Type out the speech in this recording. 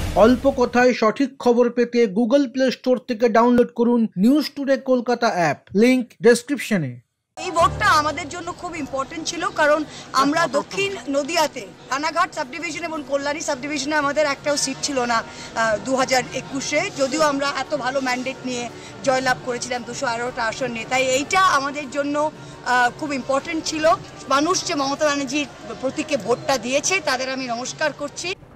অল্প কথায় সঠিক খবর পেতে গুগল প্লে স্টোর থেকে ডাউনলোড করুন News Today Kolkata app, link ডেসক্রিপশনে। এই ভোটটা আমাদের জন্য খুব ইম্পর্টেন্ট ছিল, কারণ আমরা দক্ষিণ নদিয়াতে রানাঘাট সাব ডিভিশন এবং কল্যাণী সাব ডিভিশনে আমাদের একটাও সিট ছিল না 2021-এ, যদিও আমরা এত ভালো ম্যান্ডেট নিয়ে জয়লাভ করেছিলাম 218টা আসন নিয়ে। তাই এইটা আমাদের জন্য খুব ইম্পর্টেন্ট ছিল। মানুষ যে মমতা ব্যানার্জির প্রতীকে ভোটটা দিয়েছে তাদের আমি নমস্কার করছি।